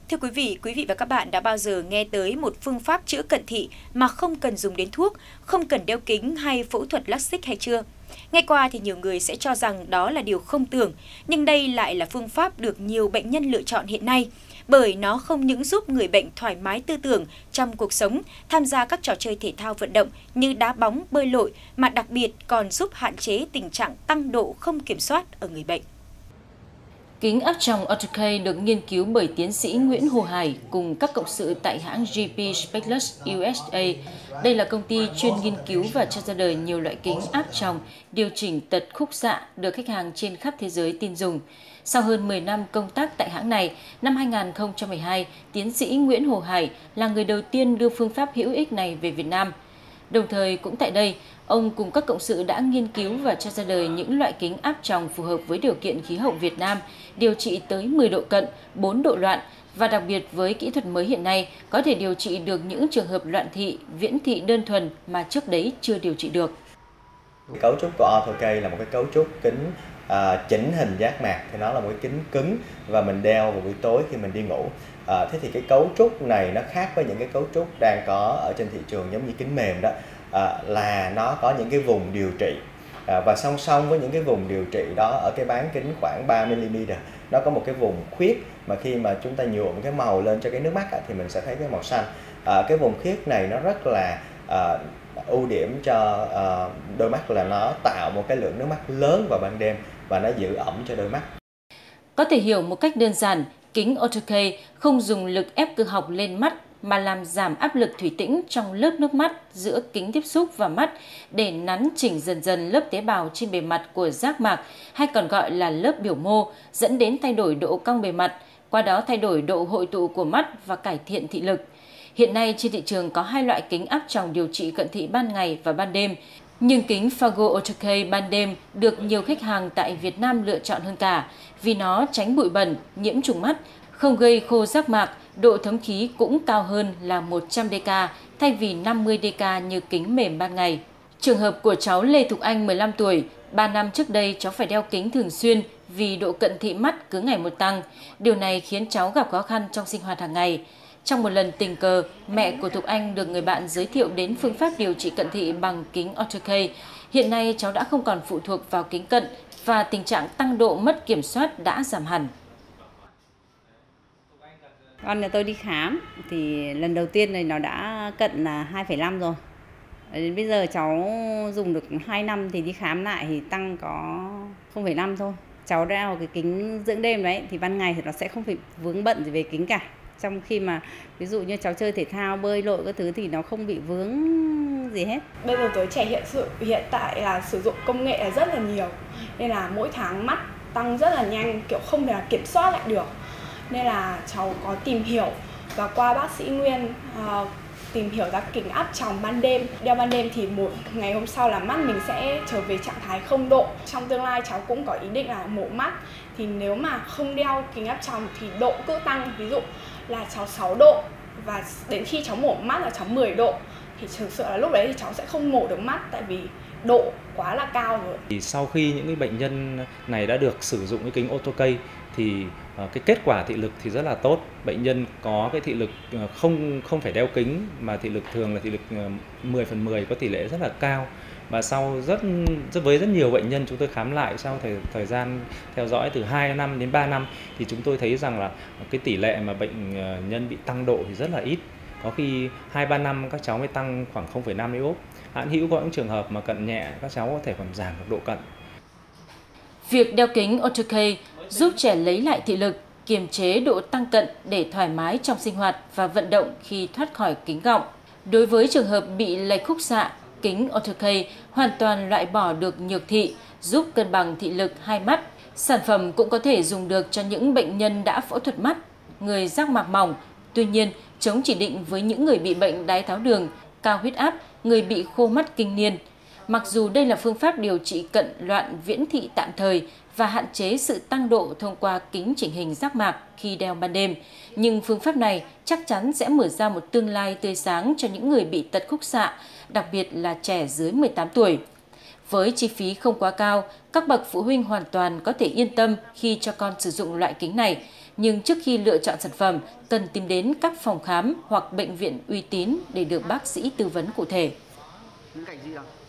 Thưa quý vị và các bạn đã bao giờ nghe tới một phương pháp chữa cận thị mà không cần dùng đến thuốc, không cần đeo kính hay phẫu thuật lắc xích hay chưa? Nghe qua thì nhiều người sẽ cho rằng đó là điều không tưởng, nhưng đây lại là phương pháp được nhiều bệnh nhân lựa chọn hiện nay, bởi nó không những giúp người bệnh thoải mái tư tưởng trong cuộc sống, tham gia các trò chơi thể thao vận động như đá bóng, bơi lội, mà đặc biệt còn giúp hạn chế tình trạng tăng độ không kiểm soát ở người bệnh. Kính áp tròng AutoK được nghiên cứu bởi tiến sĩ Nguyễn Hồ Hải cùng các cộng sự tại hãng GP Speclus USA. Đây là công ty chuyên nghiên cứu và cho ra đời nhiều loại kính áp tròng điều chỉnh tật khúc xạ được khách hàng trên khắp thế giới tin dùng. Sau hơn 10 năm công tác tại hãng này, năm 2012, tiến sĩ Nguyễn Hồ Hải là người đầu tiên đưa phương pháp hữu ích này về Việt Nam. Đồng thời cũng tại đây, ông cùng các cộng sự đã nghiên cứu và cho ra đời những loại kính áp tròng phù hợp với điều kiện khí hậu Việt Nam, điều trị tới 10 độ cận, 4 độ loạn và đặc biệt với kỹ thuật mới hiện nay có thể điều trị được những trường hợp loạn thị, viễn thị đơn thuần mà trước đấy chưa điều trị được. Cấu trúc của AutoK là một cái cấu trúc kính chỉnh hình giác mạc, thì nó là một cái kính cứng và mình đeo vào buổi tối khi mình đi ngủ. Thế thì cái cấu trúc này nó khác với những cái cấu trúc đang có ở trên thị trường giống như kính mềm đó, là nó có những cái vùng điều trị, và song song với những cái vùng điều trị đó, ở cái bán kính khoảng 3mm nó có một cái vùng khuyết mà khi mà chúng ta nhuộm cái màu lên cho cái nước mắt thì mình sẽ thấy cái màu xanh. Cái vùng khuyết này nó rất là ưu điểm cho đôi mắt, là nó tạo một cái lượng nước mắt lớn vào ban đêm và nó giữ ẩm cho đôi mắt. Có thể hiểu một cách đơn giản, kính AutoK không dùng lực ép cơ học lên mắt mà làm giảm áp lực thủy tĩnh trong lớp nước mắt giữa kính tiếp xúc và mắt để nắn chỉnh dần dần lớp tế bào trên bề mặt của giác mạc, hay còn gọi là lớp biểu mô, dẫn đến thay đổi độ cong bề mặt, qua đó thay đổi độ hội tụ của mắt và cải thiện thị lực. Hiện nay trên thị trường có hai loại kính áp tròng điều trị cận thị ban ngày và ban đêm, nhưng kính Fago AutoK ban đêm được nhiều khách hàng tại Việt Nam lựa chọn hơn cả vì nó tránh bụi bẩn, nhiễm trùng mắt, không gây khô giác mạc, độ thấm khí cũng cao hơn là 100 dK thay vì 50 dK như kính mềm ban ngày. Trường hợp của cháu Lê Thục Anh 15 tuổi, 3 năm trước đây cháu phải đeo kính thường xuyên vì độ cận thị mắt cứ ngày một tăng. Điều này khiến cháu gặp khó khăn trong sinh hoạt hàng ngày. Trong một lần tình cờ, mẹ của Thục Anh được người bạn giới thiệu đến phương pháp điều trị cận thị bằng kính AutoK. Hiện nay cháu đã không còn phụ thuộc vào kính cận và tình trạng tăng độ mất kiểm soát đã giảm hẳn. Con nhà tôi đi khám thì lần đầu tiên này nó đã cận là 2,5 rồi. Đến bây giờ cháu dùng được 2 năm thì đi khám lại thì tăng có 0,5 thôi. Cháu đeo cái kính dưỡng đêm đấy thì ban ngày thì nó sẽ không phải vướng bận gì về kính cả. Trong khi mà ví dụ như cháu chơi thể thao, bơi lội các thứ thì nó không bị vướng gì hết. Bây giờ giới trẻ hiện tại là sử dụng công nghệ là rất là nhiều, nên là mỗi tháng mắt tăng rất là nhanh, kiểu không thể là kiểm soát lại được. Nên là cháu có tìm hiểu và qua bác sĩ Nguyên tìm hiểu ra kính áp tròng ban đêm. Đeo ban đêm thì một ngày hôm sau là mắt mình sẽ trở về trạng thái 0 độ. Trong tương lai cháu cũng có ý định là mổ mắt. Thì nếu mà không đeo kính áp tròng thì độ cứ tăng, ví dụ là cháu 6 độ và đến khi cháu mổ mắt là cháu 10 độ. Thì thực sự là lúc đấy thì cháu sẽ không mổ được mắt tại vì độ quá là cao rồi. Thì sau khi những cái bệnh nhân này đã được sử dụng cái kính AutoK thì cái kết quả thị lực thì rất là tốt. Bệnh nhân có cái thị lực không phải đeo kính mà thị lực thường là thị lực 10/10, có tỷ lệ rất là cao. Và sau với rất nhiều bệnh nhân chúng tôi khám lại sau thời gian theo dõi từ 2 năm đến 3 năm thì chúng tôi thấy rằng là cái tỷ lệ mà bệnh nhân bị tăng độ thì rất là ít. Có khi 2-3 năm các cháu mới tăng khoảng 0,5 iốt. Hạn hữu có những trường hợp mà cận nhẹ các cháu có thể còn giảm được độ cận. Việc đeo kính AutoK giúp trẻ lấy lại thị lực, kiềm chế độ tăng cận để thoải mái trong sinh hoạt và vận động khi thoát khỏi kính gọng. Đối với trường hợp bị lệch khúc xạ, kính AutoK hoàn toàn loại bỏ được nhược thị, giúp cân bằng thị lực hai mắt. Sản phẩm cũng có thể dùng được cho những bệnh nhân đã phẫu thuật mắt, người giác mạc mỏng. Tuy nhiên, chống chỉ định với những người bị bệnh đái tháo đường, cao huyết áp, người bị khô mắt kinh niên. Mặc dù đây là phương pháp điều trị cận loạn viễn thị tạm thời và hạn chế sự tăng độ thông qua kính chỉnh hình giác mạc khi đeo ban đêm, nhưng phương pháp này chắc chắn sẽ mở ra một tương lai tươi sáng cho những người bị tật khúc xạ, đặc biệt là trẻ dưới 18 tuổi. Với chi phí không quá cao, các bậc phụ huynh hoàn toàn có thể yên tâm khi cho con sử dụng loại kính này. Nhưng trước khi lựa chọn sản phẩm, cần tìm đến các phòng khám hoặc bệnh viện uy tín để được bác sĩ tư vấn cụ thể.